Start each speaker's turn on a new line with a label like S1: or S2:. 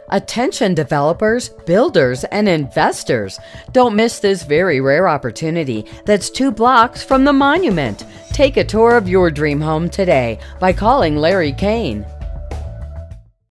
S1: Attention developers, builders, and investors! Don't miss this very rare opportunity that's 2 blocks from the monument. Take a tour of your dream home today by calling Larry Kane.